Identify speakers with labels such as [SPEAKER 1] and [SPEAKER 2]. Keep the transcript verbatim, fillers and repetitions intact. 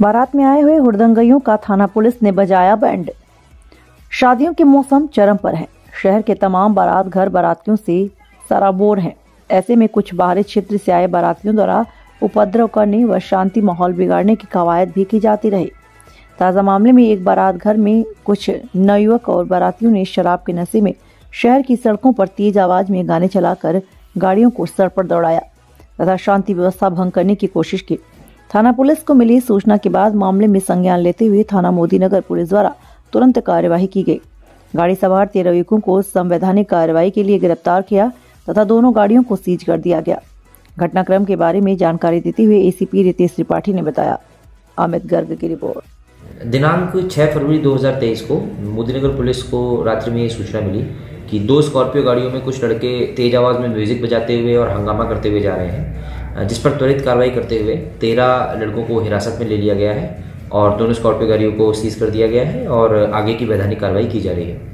[SPEAKER 1] बारात में आए हुए हुड़दंगइयों का थाना पुलिस ने बजाया बैंड। शादियों के मौसम चरम पर है। शहर के तमाम बारात घर बारातियों से सराबोर हैं। ऐसे में कुछ बाहरी क्षेत्र से आए बारातियों द्वारा उपद्रव करने व शांति माहौल बिगाड़ने की कवायद भी की जाती रही। ताजा मामले में एक बारात घर में कुछ नवयुवक और बारातियों ने शराब के नशे में शहर की सड़कों पर तेज आवाज में गाने चलाकर गाड़ियों को सर पर दौड़ाया तथा शांति व्यवस्था भंग करने की कोशिश की। थाना पुलिस को मिली सूचना के बाद मामले में संज्ञान लेते हुए थाना मोदीनगर पुलिस द्वारा तुरंत कार्यवाही की गई। गाड़ी सवार तेरह युवकों को संवैधानिक कार्रवाई के लिए गिरफ्तार किया तथा दोनों गाड़ियों को सीज कर दिया गया। घटनाक्रम के बारे में जानकारी देते हुए एसीपी रितेश त्रिपाठी ने बताया। अमित गर्ग की रिपोर्ट।
[SPEAKER 2] दिनांक छह फरवरी दो हज़ार तेईस को मोदीनगर पुलिस को रात्रि में सूचना मिली कि दो स्कॉर्पियो गाड़ियों में कुछ लड़के तेज आवाज में म्यूजिक बजाते हुए और हंगामा करते हुए जा रहे हैं, जिस पर त्वरित कार्रवाई करते हुए तेरह लड़कों को हिरासत में ले लिया गया है और दोनों स्कॉर्पियो गाड़ियों को सीज कर दिया गया है और आगे की वैधानिक कार्रवाई की जा रही है।